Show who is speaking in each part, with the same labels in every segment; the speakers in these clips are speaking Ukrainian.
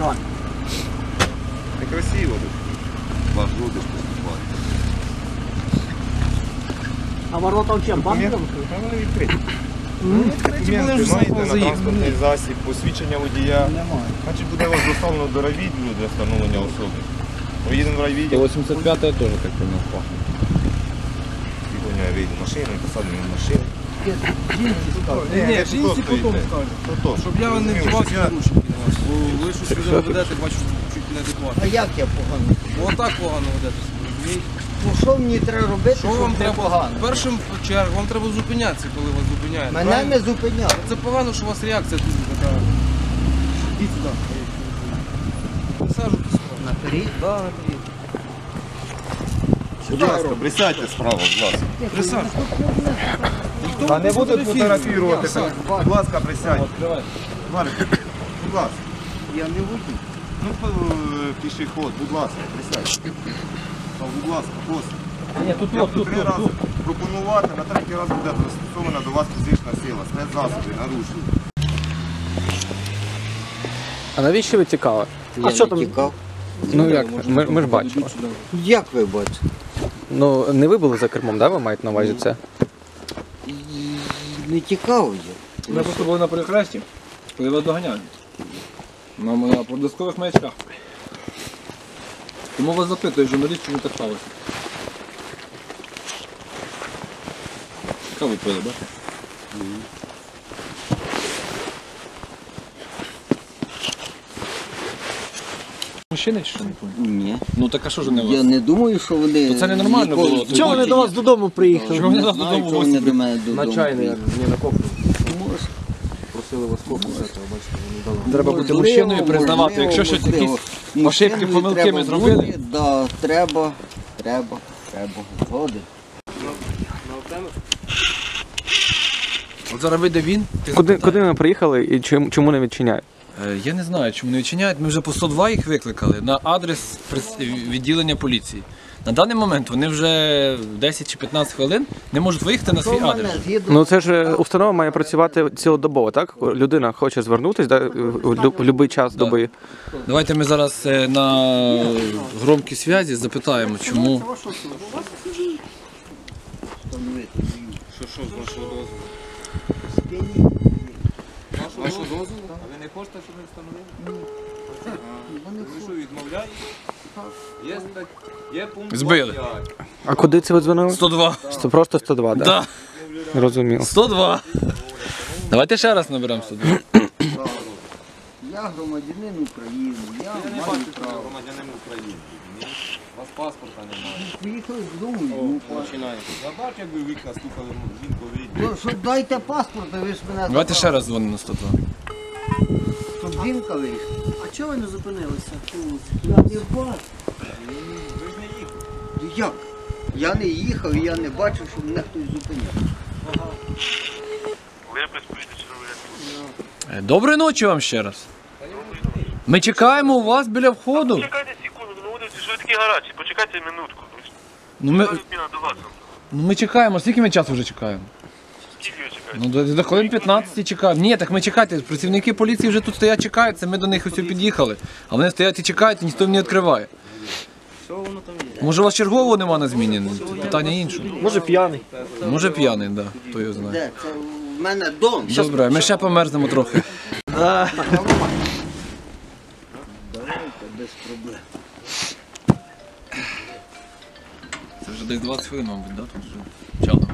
Speaker 1: Давай.
Speaker 2: Некрасиво ваш родич поступає.
Speaker 1: А ворота в чим? Банки?
Speaker 2: Вони відкриті. Документи маєте на транспортний засіб, посвідчення водія.
Speaker 1: Немає.
Speaker 2: Значить буде вас доставлено до райвідділу для встановлення особи. Поїдемо в райвідділ.
Speaker 3: 85-я теж так понял пахне.
Speaker 2: Сьогодні я вийду машину, посадимо в машину.
Speaker 4: Ні, жінці потім скажуть. Щоб я не вживався наручники на вас. Бо ви щось себе ведете, бачу, чуть неадекватно.
Speaker 1: А як я погано?
Speaker 4: Бо отак погано ведете себе, розумієте?
Speaker 1: Ну що мені треба робити,
Speaker 4: Що вам
Speaker 1: не
Speaker 4: треба?
Speaker 1: погано?
Speaker 4: В першу чергу вам треба зупинятися, коли вас зупиняють.
Speaker 1: Мене
Speaker 4: правильно?
Speaker 1: не зупиняли.
Speaker 4: Це погано, що у вас реакція тут така. Ідіть сюди. Присаджуйтесь.
Speaker 1: Наперед?
Speaker 4: Да, наперед.
Speaker 2: Будь ласка, присядьте справа, будь ласка.
Speaker 4: Присаджуйтесь.
Speaker 2: Та не буду фотографувати.
Speaker 4: Присаджуйтесь.
Speaker 2: Будь ласка, присядьте.
Speaker 4: Відкривайте.
Speaker 2: Марик, будь ласка.
Speaker 1: Я не водій.
Speaker 2: Ну, пішохід, будь ласка, присядьте. Будь ласка, просто.
Speaker 3: Ні, тут,
Speaker 2: Я буду 3 рази пропонувати, на 3-й раз буде застосована до вас фізична сила, спецзасоби, наручники.
Speaker 3: А навіщо ви тікали?
Speaker 1: А що там? Тікав.
Speaker 3: Ну як, ми ж бачимо.
Speaker 1: Як ви бачите?
Speaker 3: Ну, не ви були за кермом, да? Ви маєте на увазі це?
Speaker 1: Не тікав я.
Speaker 5: Ми просто були на перехресті, коли вас доганяли. На проблискових маячках. Тому вас запитує журналіст, чому так сталося. Каву пили, бачите? Мужчини чи що не пам'ятаю?
Speaker 1: Ні.
Speaker 5: Ну так а що ж вони
Speaker 1: Я
Speaker 5: вас?
Speaker 1: не думаю, що вони...
Speaker 5: То це ненормально
Speaker 1: ніколи-
Speaker 5: було.
Speaker 3: Чого вони до вас додому приїхали?
Speaker 5: Чого вони
Speaker 1: Не
Speaker 5: нас
Speaker 1: знаю,
Speaker 5: додому
Speaker 1: чого вони
Speaker 5: гості?
Speaker 1: до мене додому.
Speaker 3: На чайний, не на кофе.
Speaker 1: Може.
Speaker 3: Просили вас кофе взяти, а бачите, вони дали.
Speaker 5: Треба бути
Speaker 1: Можливо,
Speaker 5: мужчиною і признавати,
Speaker 1: можливо,
Speaker 5: якщо щось
Speaker 1: можливо.
Speaker 5: якісь ошибки,
Speaker 1: Мужчиною
Speaker 5: помилки
Speaker 1: треба
Speaker 5: ми зробили.
Speaker 1: бути, да, треба. Згоден.
Speaker 5: От зараз вийде він.
Speaker 3: Куди ми приїхали і чому не відчиняють?
Speaker 5: Я не знаю, чому не відчиняють. Ми вже по 102 їх викликали на адрес відділення поліції. На даний момент вони вже 10 чи 15 хвилин не можуть виїхати на свій адрес.
Speaker 3: Ну це ж установа має працювати цілодобово, так? Людина хоче звернутися да, в будь-який час доби.
Speaker 5: Давайте ми зараз на громкій зв'язі запитаємо, чому.
Speaker 4: Що, з вашого дозволу? Вашого дозволу? А ви не хочете, щоб ми встановили? Ви що, відмовляєте? Є пункт
Speaker 5: Збили.
Speaker 4: 25.
Speaker 3: А куди це ви дзвонили?
Speaker 5: 102.
Speaker 3: Це просто 102, так?
Speaker 5: Да.
Speaker 3: Розуміло.
Speaker 5: 102. Давайте ще раз наберемо 102.
Speaker 1: Я громадянин України, я
Speaker 4: Я не
Speaker 1: маю
Speaker 4: бачу, що ви
Speaker 1: право.
Speaker 4: громадянин України. Ні? У вас паспорта немає.
Speaker 1: Приїхали додому, ну,
Speaker 4: Починаєте. Я бачу, як ви вікна стукали, жінку вийде.
Speaker 1: ну, що дайте паспорт, а ви ж мене
Speaker 5: Давайте ще раз дзвонимо на 102.
Speaker 1: Щоб жінка вийшла.
Speaker 6: А чого ви не зупинилися?
Speaker 1: Я не бачу.
Speaker 4: Ви ж не їхали.
Speaker 1: Як? Я не їхав і я не бачив, що мене хтось зупиняв.
Speaker 5: Доброї ночі вам ще раз. Ми чекаємо у вас біля входу.
Speaker 7: Почекайте секунду, на вулиці, що ви такі гарячі, почекайте минутку.
Speaker 5: Ну ми,
Speaker 7: Зараз зміна до вас.
Speaker 5: ну, ми чекаємо, скільки ми часу вже чекаємо?
Speaker 7: Скільки ви чекаєте?
Speaker 5: Ну, до хвилин 15 чекаємо. Ні, так ми чекайте, працівники поліції вже тут стоять, чекають, це ми до них ось під'їхали. А вони стоять і чекають, і ніхто їм не відкриває.
Speaker 6: Що воно там є?
Speaker 5: Може у вас чергового нема на зміні? Питання інше.
Speaker 3: Може п'яний.
Speaker 5: Може п'яний, так, да, хто його знає.
Speaker 1: Де? Це в мене дом.
Speaker 5: Добре, ми ще померзнемо трохи.
Speaker 1: Давайте, без проблем.
Speaker 5: Це вже десь 20 хвилин, мабуть, да? Тут вже чало.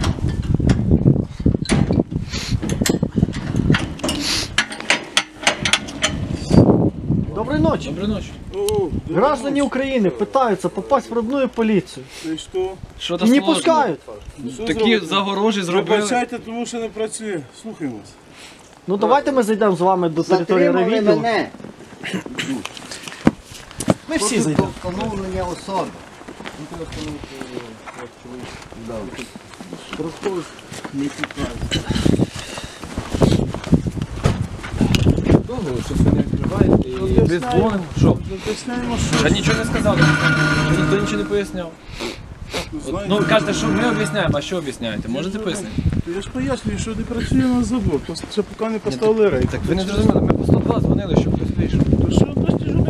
Speaker 6: Доброї ночі.
Speaker 5: Доброї ночі.
Speaker 6: Граждане Украины пытаются попасть в родную полицию.
Speaker 8: І що?
Speaker 5: Що
Speaker 6: И
Speaker 5: там
Speaker 6: не
Speaker 5: сложно?
Speaker 6: пускают.
Speaker 5: Такі загорожі зробили.
Speaker 8: Вибачайте, тому що не працює. Слухаємо вас.
Speaker 6: Ну давайте ми зайдемо з вами до території
Speaker 1: Затримали
Speaker 6: райвідділу.
Speaker 1: мене.
Speaker 6: Ми всі
Speaker 1: Тут
Speaker 6: зайдемо.
Speaker 1: встановлення особи. Просто не тікають.
Speaker 5: Ви дзвонимо. Що? Я нічого не сказав. Ніхто нічого не поясняв. Ну, кажете, що ми об'ясняємо, а що об'ясняєте? Можете пояснити?
Speaker 8: Я ж пояснюю, що не працює на забор, ще поки не поставили рейд.
Speaker 5: Так ви не зрозуміли, ми по 102 дзвонили, щоб хтось вийшов.
Speaker 8: То що, досі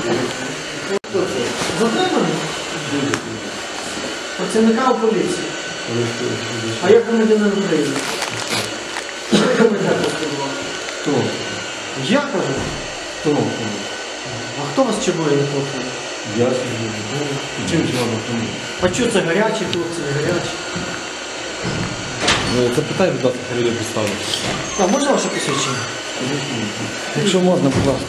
Speaker 6: Затриманий? Працівника поліції. А як громадянин України? Що ви коментар розповідав?
Speaker 4: Хто?
Speaker 6: Я кажу.
Speaker 4: Хто?
Speaker 6: А хто вас чебує на телефоні?
Speaker 4: Я собі. Чим же вам допомогти?
Speaker 6: А що це гарячі хлопці, не гарячі?
Speaker 4: Запитай, будь ласка, хай люди поставлять.
Speaker 6: А можна ваше посвідчення?
Speaker 4: Якщо можна, будь ласка.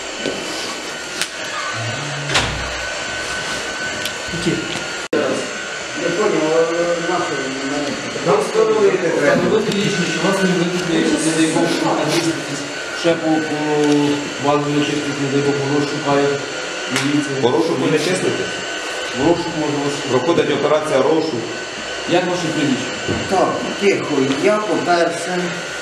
Speaker 6: Які?
Speaker 1: Не понял, нахуй мене.
Speaker 2: Нам встановити треба.
Speaker 5: Встановити лічно, що вас не виникне, не дай Бог, ще по базовій чистці, не дай Бог, воно шукає міліція.
Speaker 2: Порошок ви не числите?
Speaker 5: Розшук можна вас.
Speaker 2: Проходить операція розшук.
Speaker 5: Як ваше прізвище?
Speaker 1: Так, тихо, я по-перше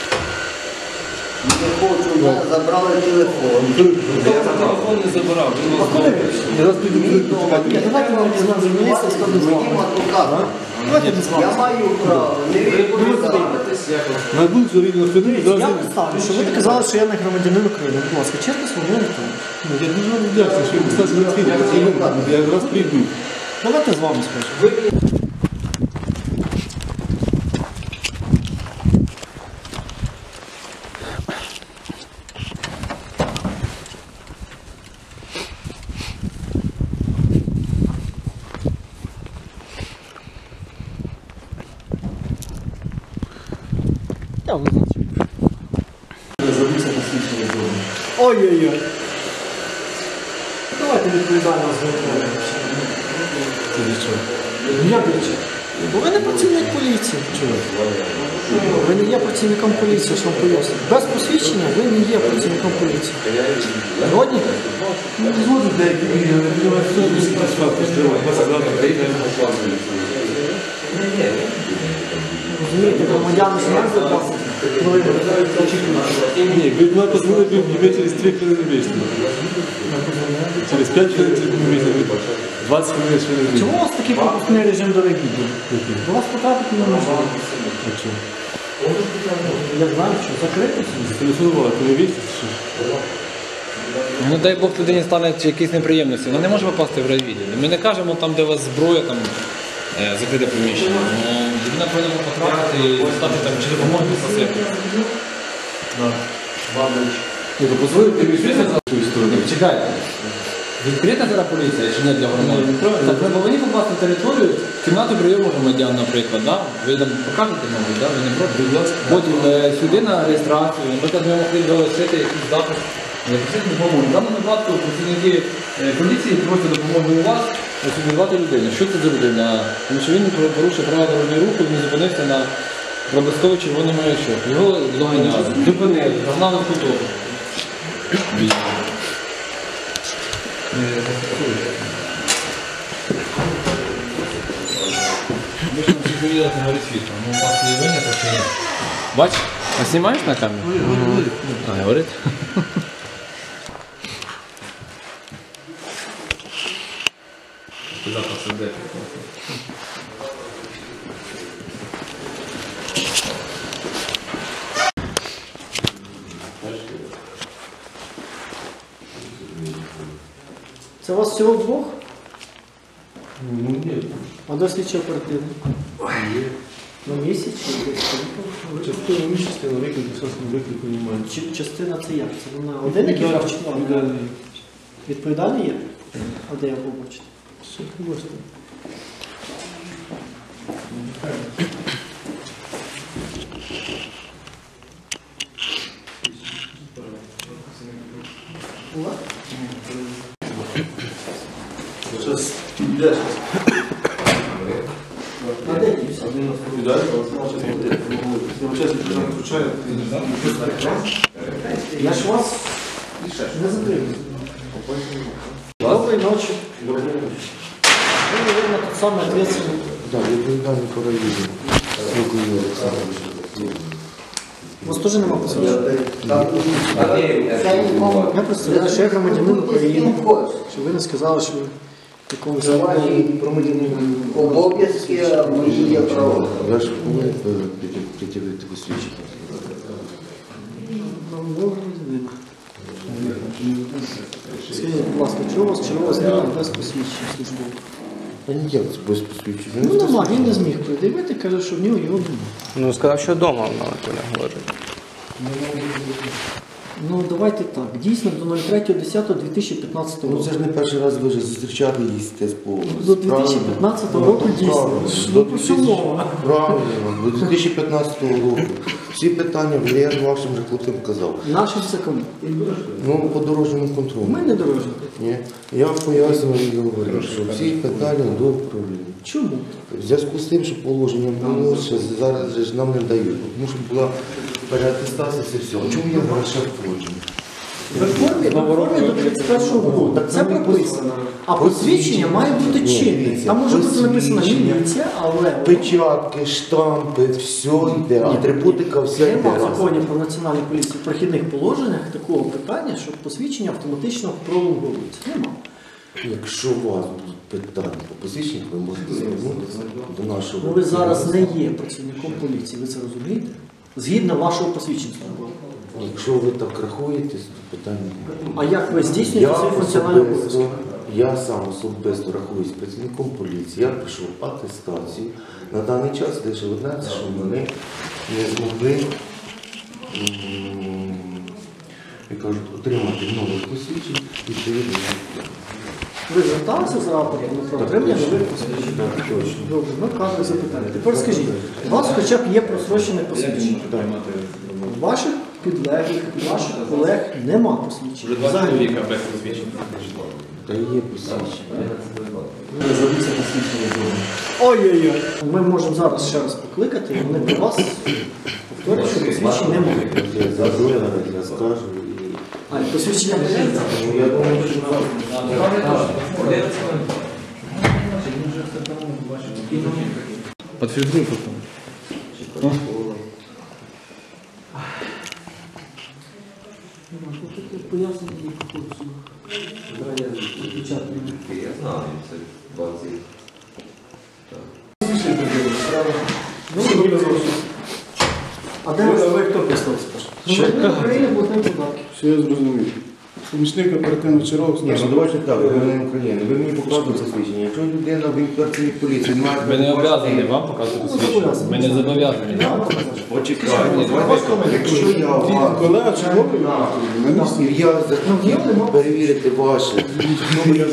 Speaker 1: не хочу, забрали телефон.
Speaker 5: Хто телефон не забирав? Він вас добре.
Speaker 4: Я зараз піду.
Speaker 6: Ні, давайте вам візьмемо журналіста і складемо з
Speaker 1: Моїм
Speaker 6: вами.
Speaker 1: адвокатом.
Speaker 6: Давайте без
Speaker 1: Я
Speaker 6: вас.
Speaker 1: маю право не відповідати.
Speaker 4: На вулицю рівно сюди, зараз.
Speaker 6: Я представлю, що ви казали, що я не громадянин України. Будь ласка, чесно, свободно там.
Speaker 4: Я дуже вам вдячний, що ви стали на я зараз прийду.
Speaker 6: Давайте з вами скажемо. Я визначив. Ой-ой-ой. Давайте відповідально зготуємо. Як речі? Бо ви не працівник поліції. Чого? Ви не є працівником поліції, що вам поясню. Без посвідчення ви не є працівником поліції. Згодні?
Speaker 4: Згодом деякі
Speaker 6: Розумієте, громадяни знають за вас, коли ви
Speaker 4: Ні, ви мене позвонили, ви через 3 хвилини вийшли. Через 5 хвилин ви вийшли, 20 хвилин ще не вийшли.
Speaker 6: Чому у вас такий пропускний режим до відділу? До вас потрапити не можна. Я знаю, що закрити.
Speaker 4: Телефонували, то не вийшли, чи що?
Speaker 5: Ну дай Бог людині стане якісь неприємності. Вона не може попасти в райвідділ. Ми не кажемо там, де у вас зброя, там закрите приміщення. Людина повинна потрапити і стати там, чи допомогти посипати.
Speaker 4: Ні, то позвонити, ви вийшли за ту сторону.
Speaker 5: Чекайте. Відкрита зараз поліція чи не для громадян? Так ви повинні попасти в територію, кімнату прийому громадян, наприклад, да? Ви нам покажете, мабуть, да? Ви не проти? Потім сюди на реєстрацію, наприклад, ми могли долучити якийсь запис, запросити допомогу. В даному випадку працівники поліції просять допомоги у вас освідувати людину. Що це за людина? Тому що він порушив правила дорожнього руху, він зупинився на проблисковий червоний маячок. Його доганяли, зупинили, загнали в куток. Ви ж нам повідати на горить світло. Ну, у вас є виняток чи ні? Бач? А знімаєш на камеру? А, говорить? Запас іде.
Speaker 6: Це у вас всього двох?
Speaker 4: Ну, ні.
Speaker 6: А до слідчого оперативно? На місяць чи десь?
Speaker 4: Частину місяця на виклику, все на виклику немає.
Speaker 6: Частина це як? Це вона один який вчитель? Відповідальний є? А де я побачити?
Speaker 4: Що ти можете? Зараз підеш.
Speaker 6: А де дівся? Я ж вас не затримую. Доброї ночі. Ви, мабуть, тут саме відповідальний.
Speaker 4: Так, відповідальний по району.
Speaker 6: У вас теж нема посвідчення? Я представляю, що я громадянин України. Що ви не сказали, що ви якомусь громадянин.
Speaker 1: Обов'язки мої є право.
Speaker 9: Я ж повинен пред'явити посвідчення.
Speaker 6: Ви громадянин. Скажіть, будь ласка, чого вас чергова зміна без посвідчення службового?
Speaker 9: А ніяк це без посвідчення.
Speaker 6: Ну нема, він не зміг придивити, каже, що в нього його немає.
Speaker 3: Ну, сказав, що вдома вона говорить.
Speaker 6: Ну давайте так, дійсно до 03.10.2015
Speaker 9: Ну
Speaker 6: року.
Speaker 9: це ж не перший раз ви вже зустрічали її по
Speaker 6: До 2015 року дійсно.
Speaker 9: До
Speaker 6: Ну, чому?
Speaker 9: Правильно, до 2015 року. Всі питання, я ж вашим же хлопцям казав.
Speaker 6: Нашим законом.
Speaker 9: Ну, по дорожньому контролю.
Speaker 6: Ми не дорожні.
Speaker 9: Ні. Я пояснював і говорив, що всі питання до управління.
Speaker 6: Чому?
Speaker 9: В зв'язку з тим, що положення було, що зараз же ж нам не дають. Тому що була переатестація і все. Чому я гроші входжу?
Speaker 6: В реформі до 31-го року. Це прописано. А посвідчення має бути чинне. Там може бути написано міліція, але
Speaker 9: Печатки, штампи, все йде, атрибутика вся йде.
Speaker 6: нема в
Speaker 9: разом.
Speaker 6: законі про національну поліцію в прохідних положеннях такого питання, що посвідчення автоматично пролонговується. Нема.
Speaker 9: Якщо у вас будуть питання по посвідченню, ви можете звернутися до нашого.
Speaker 6: Ну, ви зараз не є працівником поліції, ви це розумієте? Згідно вашого посвідчення.
Speaker 9: Якщо ви так рахуєте, то питання немає.
Speaker 6: А як ви здійснюєте свої функціональні обов'язки?
Speaker 9: Я сам особисто рахуюсь працівником поліції. Я прийшов атестацію. На даний час лише одне, що вони не змогли як кажуть, отримати нових посвідчень відповідно.
Speaker 6: Ви зверталися з рапортом про отримання нових посвідчень?
Speaker 9: Так, точно.
Speaker 6: Добре, ми вказуємо запитання. Тепер скажіть, у вас хоча б є просрочене посвідчення? У ваших підлеглих, у ваших колег нема посвідчення. Взагалі.
Speaker 4: без посвідчення.
Speaker 9: Та є посвідчення.
Speaker 6: Ой-ой-ой. Ми можемо зараз ще раз покликати, і вони до вас повторять, що посвідчень немає.
Speaker 9: Я зайду, я скажу.
Speaker 6: А, і посвідчення немає?
Speaker 9: Ну, я думаю, що
Speaker 5: Подфільтруй потім.
Speaker 6: Пояснення є
Speaker 9: я знаю, це базі.
Speaker 6: А де ви хто представився? Громадянин України платник податків.
Speaker 8: Все я зрозумів. Помічник оперативного чергового.
Speaker 9: Ні, ну давайте так, ви не України. Ви мені показуєте посвідчення. Якщо людина в працівник поліції має...
Speaker 5: Ми не обов'язані вам показувати посвідчення. Ми не зобов'язані.
Speaker 9: Почекайте, якщо я вам...
Speaker 8: Колега черговий на місці.
Speaker 9: Я захотів перевірити ваше. Ну, є.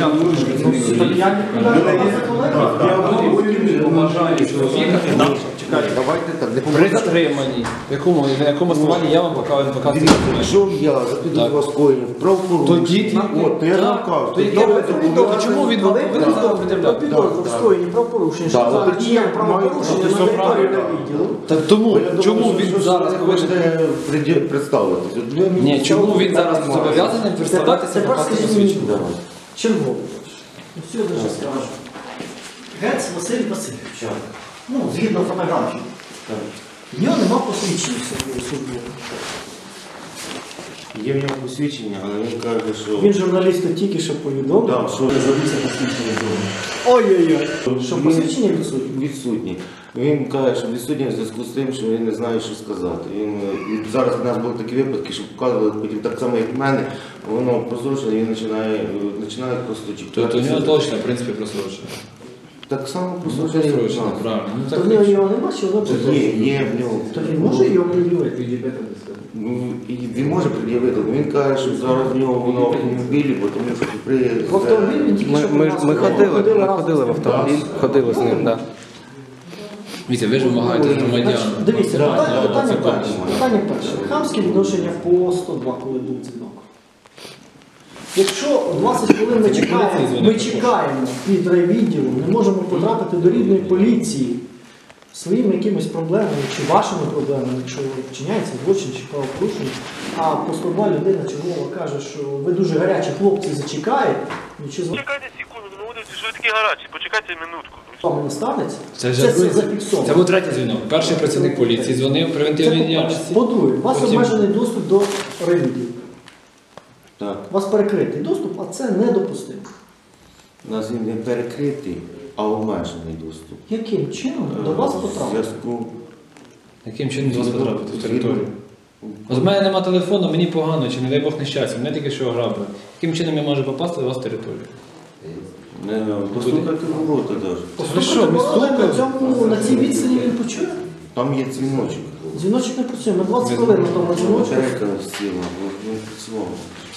Speaker 9: Давайте так, не
Speaker 5: При затриманні. На якому основанні я вам показую
Speaker 9: Дивіться, якщо я запитую вас коїнів правопорушення,
Speaker 5: Тоді-
Speaker 9: от, я ж вам кажу,
Speaker 5: То яке ви чому від вас повинні пред'являти?
Speaker 6: Підозру в скоєнні правопорушення, що
Speaker 9: Так,
Speaker 6: зараз
Speaker 9: тоді
Speaker 6: є
Speaker 9: я
Speaker 6: правопорушення
Speaker 9: маю-
Speaker 6: на території відділу.
Speaker 5: Так тому, чому
Speaker 9: він
Speaker 5: він зараз повинен...
Speaker 9: хочете представитися? От ви мені
Speaker 5: Ні, чому він зараз
Speaker 9: цікаво.
Speaker 5: зобов'язаний представлятися
Speaker 6: Тепер
Speaker 5: показати
Speaker 6: скажіть мені,
Speaker 5: посвідчення?
Speaker 6: черговий. Ну, все дуже скажу. Гець Василь Васильович. Ну, згідно фотографії. В нього нема посвідчення службового.
Speaker 9: Є в нього посвідчення, але він каже, що...
Speaker 6: Він журналісту тільки що повідомив.
Speaker 9: Так, що забувся посвідчення вдома.
Speaker 6: Ой-ой-ой. Що посвідчення відсутні?
Speaker 9: Відсутні. Він каже, що відсутні в зв'язку з тим, що він не знає, що сказати. Зараз в нас були такі випадки, що показували, потім так само, як в мене, воно прозрачне, і він починає просто чекати.
Speaker 5: Тобто у нього точно, в принципі, просрочено.
Speaker 9: Так само
Speaker 5: Просрочено,
Speaker 9: прозрачне.
Speaker 5: правильно. Ну,
Speaker 6: То
Speaker 5: так
Speaker 6: в нього його нема, чи воно
Speaker 9: Є в нього.
Speaker 6: То він може його пред'явити?
Speaker 9: Ну, і він може пред'явити, але він каже, що зараз в нього воно в автомобілі, бо тому що при...
Speaker 6: В автомобіль він тільки що
Speaker 3: Ми ходили в автомобіль, ходили з ним, так.
Speaker 5: Дивіться, ви ж вимагаєте громадян.
Speaker 6: Дивіться, питання
Speaker 5: це
Speaker 6: перше. Питання перше. Хамське відношення по 102, коли був дзвінок. Якщо 20 хвилин ми чекаємо під райвідділом, не можемо потрапити до рідної поліції своїми якимись проблемами чи вашими проблемами, якщо вчиняється злочин чи правопорушення, а по 102 людина чергова каже, що ви дуже гарячі хлопці, зачекаєте, нічого
Speaker 7: Почекайте секунду, ну дивіться, що ви такі гарячі, почекайте минутку.
Speaker 6: з вами не станеться.
Speaker 5: Це
Speaker 6: Це
Speaker 5: вже
Speaker 6: зафіксовано.
Speaker 5: Це був третій дзвінок. Перший працівник поліції дзвонив превентивній діяльності.
Speaker 6: По-друге, у вас
Speaker 5: Потім-
Speaker 6: обмежений доступ до райвідділу.
Speaker 9: Так,
Speaker 6: У вас перекритий доступ, а це недопустимо.
Speaker 9: у нас він не перекритий, а обмежений доступ.
Speaker 6: Яким чином до вас
Speaker 9: В
Speaker 6: потрапити?
Speaker 9: зв'язку...
Speaker 5: Яким чином до вас потрапити в територію? От в мене нема телефону, мені погано, чи не дай Бог нещастя, мене тільки що ограбили. Яким чином я можу попасти до вас в територію?
Speaker 9: Послухайте ворота навіть.
Speaker 5: що, ми стукаємо?
Speaker 6: На цій відстані він почує.
Speaker 9: Там є дзвіночок.
Speaker 6: Дзвіночок не працює, на 20 хвилин на тому дзвіночку.
Speaker 9: Батарейка сіла, не працювала.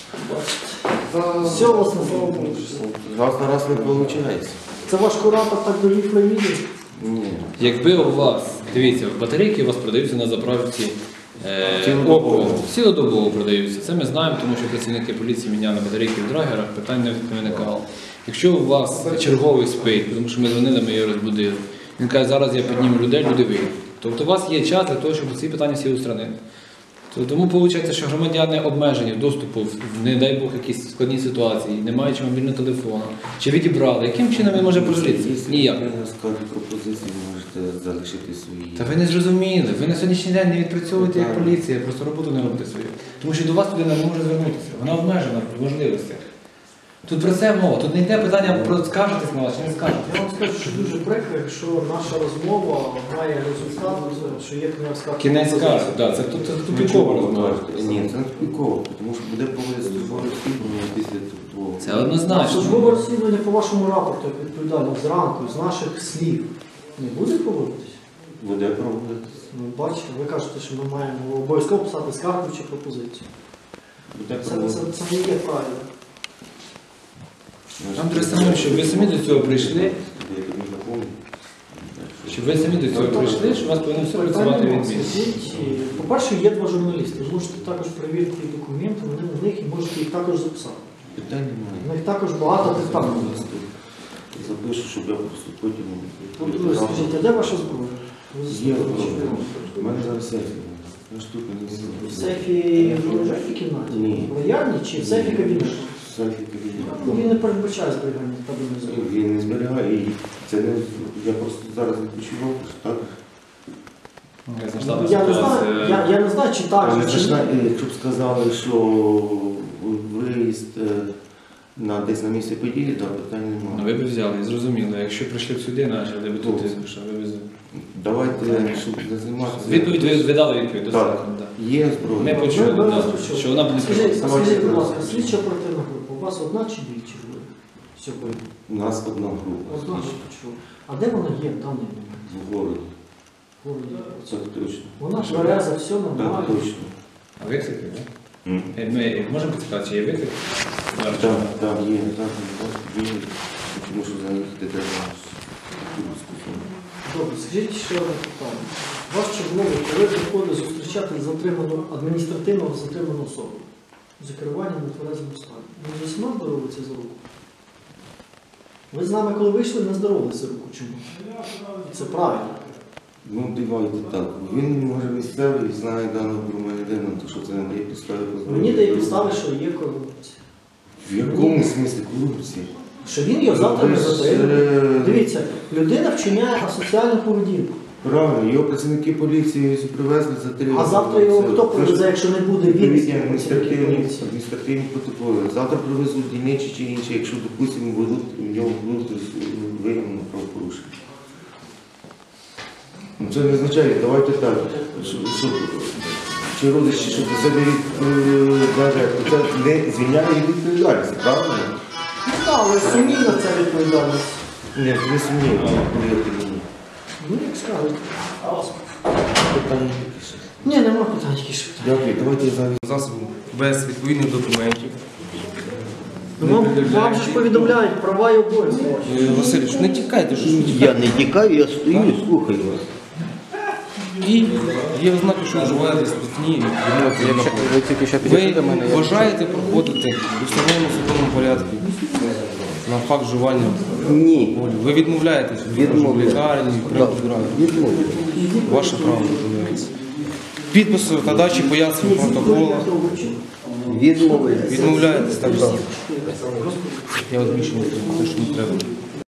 Speaker 6: Все, власне, слава Богу.
Speaker 9: Раз на раз не виходить.
Speaker 6: Це ваш куратор так довів райвідділ?
Speaker 9: Ні.
Speaker 5: Якби у вас, дивіться, батарейки у вас продаються на заправці ОПО, цілодобово продаються. Це ми знаємо, тому що працівники поліції міняли батарейки в драгерах, питань не виникало. Якщо у вас черговий спить, тому що ми дзвонили, ми його розбудили, він каже, зараз я підніму людей, люди вийдуть. Тобто у вас є час для того, щоб ці питання всі устранити. Тому виходить, що громадяни обмежені в доступу, не дай Бог, якісь складні ситуації, не маючи мобільного телефону, чи відібрали, яким чином він може пожитися? Ніяк.
Speaker 9: Якщо ви скажете пропозиції, можете залишити свої.
Speaker 5: Та ви не зрозуміли, ви на сьогоднішній день не відпрацьовуєте як поліція, просто роботу не робите свою. Тому що до вас людина не може звернутися, вона обмежена в можливостях. Тут про це мова, тут не йде питання про скаржитись на вас чи не скаржитись.
Speaker 6: Я вам скажу, що дуже прикро, якщо наша розмова має результат, що є кінець
Speaker 5: Кінець скарги, так, це тупікова розмова.
Speaker 9: Ні, це не тупіково, тому що буде проводити службове розслідування після того.
Speaker 5: Це однозначно.
Speaker 6: Службове розслідування по вашому рапорту, як відповідально, зранку, з наших слів, не буде проводитись?
Speaker 9: Буде проводитися.
Speaker 6: Ну, бачите, ви кажете, що ми маємо обов'язково писати скаргу чи пропозицію. Це не є правильно.
Speaker 5: Нам треба самим, щоб ви самі до цього прийшли, щоб ви самі до цього прийшли, що у вас повинно все працювати відмінно.
Speaker 6: По-перше, є два журналісти. Ви можете також перевірити їх документи, вони на них і можете їх також записати.
Speaker 9: Питань немає.
Speaker 6: У них також багато питань.
Speaker 9: Запишу, щоб я просто потім...
Speaker 6: По-друге, скажіть, а де ваша зброя?
Speaker 9: Є зброя. У мене зараз сейф. Я ж тут не
Speaker 6: В
Speaker 9: знаю.
Speaker 6: сейфі в лежачій кімнаті?
Speaker 9: Ні.
Speaker 6: В рояльні чи в сейфі кабінету?
Speaker 9: Сейфі кабінет.
Speaker 6: Він не передбачає зберігання табельної зброї.
Speaker 9: Він не зберігає і це не... Я просто зараз відпочивав, так?
Speaker 6: Я не знаю, чи так, чи ні.
Speaker 9: Якщо б сказали, що виїзд десь на місце події, то питань
Speaker 5: Ну,
Speaker 9: немає.
Speaker 5: ви б взяли і зрозуміли, якщо прийшли б сюди, начали б тут, що ви б...
Speaker 9: Давайте, щоб не займатися.
Speaker 5: Відповідь ви дали відповідь достатньо.
Speaker 9: Так,
Speaker 5: да.
Speaker 9: є зброя.
Speaker 5: Ми почули,
Speaker 6: Ми
Speaker 5: да,
Speaker 6: вас почули.
Speaker 5: що вона буде
Speaker 6: Скажіть, будь ласка, слідча оперативна група, у вас одна чи дві чи двоє сьогодні?
Speaker 9: У нас одна група.
Speaker 6: Одна, що почув. А де вона є в даний момент?
Speaker 9: В городі.
Speaker 6: В городі.
Speaker 9: Це точно.
Speaker 6: Вона ж береза, все
Speaker 9: Так,
Speaker 6: нормально.
Speaker 9: точно.
Speaker 5: А виклики, так? Ми можемо поцікавити, чи є виклик?
Speaker 9: Так, є. Тому що за них йде треба.
Speaker 6: Добре, скажіть ще одне питання. Ваш черговий, коли приходить зустрічати адміністративного затриману особу за керуванням на тверезому стані, ви з усіма здоровується за руку? Ви з нами, коли вийшли, не здоровилися за руку. Чому? Це правильно.
Speaker 9: Ну, дивайте так. Він може місцевий, знає даного громадянина, то що це не дає підстави позбавити.
Speaker 6: Мені дає підстави, що є корупція.
Speaker 9: В якому смислі корупції?
Speaker 6: Що він його завтра не затримує. Дивіться, людина вчиняє асоціальну поведінку.
Speaker 9: Правильно, його працівники поліції привезли, затримали.
Speaker 6: А завтра його хто привезе, якщо не буде він?
Speaker 9: Адміністративні протоколи. Завтра привезуть дільничі чи інші, якщо, допустимо, в нього будуть виявлено правопорушення. Ну, це не означає, давайте так, щоб чи родичі, щоб до себе це не звільняє від відповідальності, правильно?
Speaker 6: Ну так, але сумнівна ця відповідальність.
Speaker 9: Ні, не сумнівно, повірте мені.
Speaker 6: Ну, як скажуть.
Speaker 9: Питання якісь.
Speaker 6: Ні, нема питань, які ще.
Speaker 9: Дякую, давайте я зараз.
Speaker 10: Засобу без відповідних документів.
Speaker 6: Вам же ж повідомляють права і обов'язки.
Speaker 10: Васильович, не тікайте, що ж ви
Speaker 1: Я не тікаю, я стою і слухаю вас.
Speaker 10: І є ознаки, що вживаєте спиртні.
Speaker 3: Ви тільки що підійшли до мене.
Speaker 10: Ви вважаєте проходити у встановленому судовому порядку на факт вживання?
Speaker 1: Ні.
Speaker 10: Ви відмовляєтесь в лікарні,
Speaker 1: Відмовляю.
Speaker 10: ваше право відмовляється. Підпису та дачі пояснень протоколу.
Speaker 1: Відмовляю.
Speaker 10: Відмовляєтесь так само. Я от більше не треба, те, що не треба.